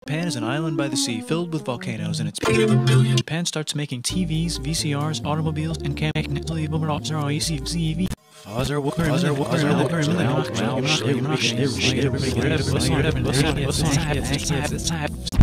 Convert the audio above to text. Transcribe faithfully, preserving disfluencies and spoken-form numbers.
Japan is an island by the sea filled with volcanoes, and it's Japan starts making T Vs, V C Rs, automobiles, and can make Father Walker, Father Walker, Father Walker,